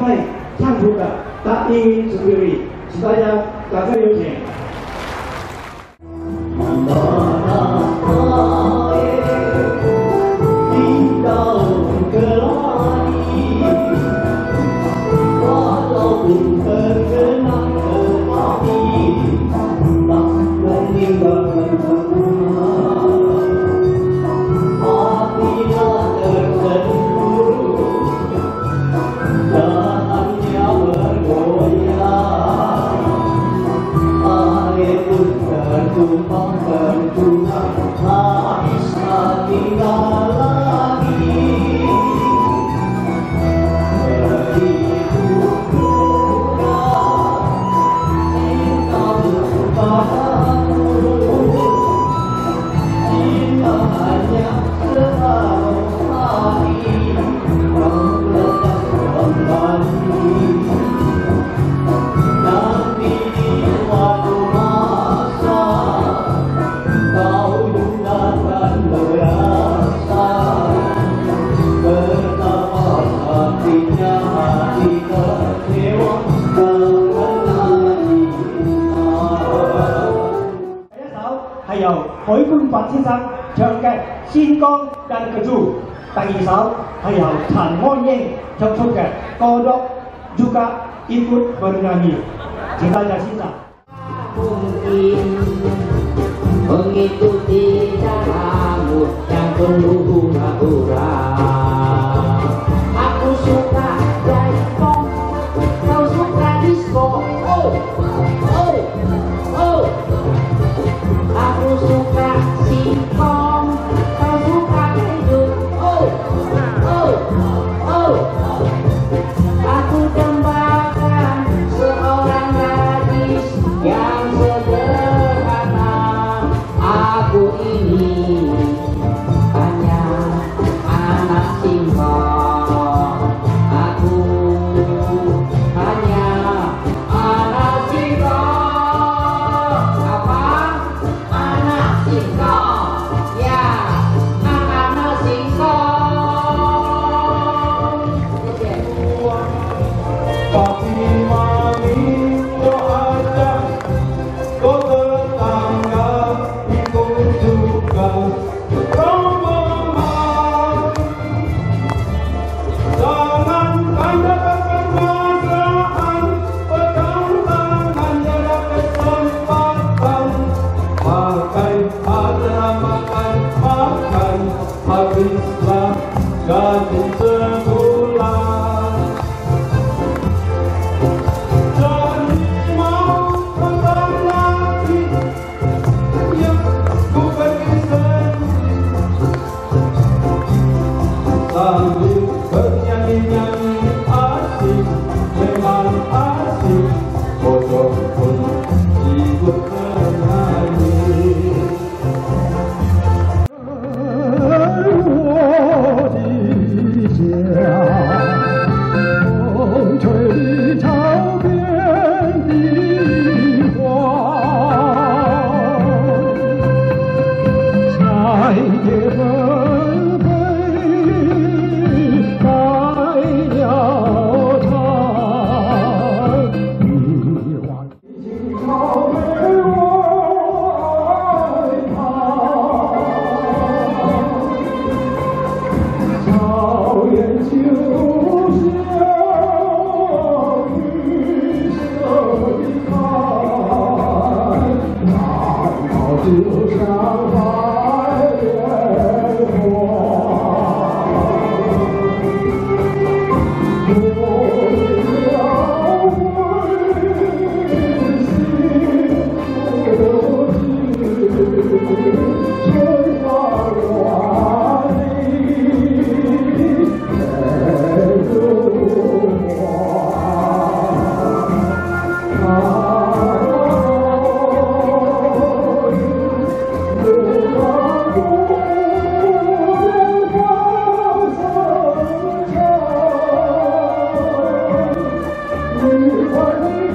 代唱出的大英雄标语，请大家掌声有请。 海觀法先生唱嘅《仙光印嘅珠》，第二首係由陳安英唱出嘅《歌曲 Juga Ikut Bernyanyi》，請大家欣賞。Mengikuti caramu yang penuh hura-hura. Aku suka jaipong, kau suka disco. Oh, oh, oh. Aku suka singkong, kau suka hidup. Oh, oh, oh. Aku dambakan seorang gadis yang sederhana. Aku ini hanya anak singkong. Aku hanya anak singkong. Apa? Anak singkong. Ya, anak singkong. Tapi manis doaja kau tetangga ikut juga rombongan. Jangan tanyakan permasalahan, pegang tangan jaga kesempatan. Makan adalah makan, habislah gaji sebulan. Jadi mau tentang lagi yang ku pergi sendiri, sambil bernyanyi-nyanyi asik, memang asik, bodoh pun ikut menyanyi. 我。